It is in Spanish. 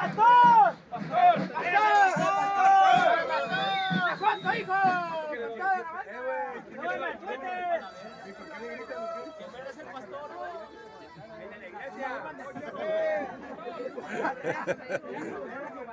¡Pastor! ¡Pastor! ¡Pastor, hijo! ¡No me sueltes! ¿Eres el pastor? ¡En la iglesia!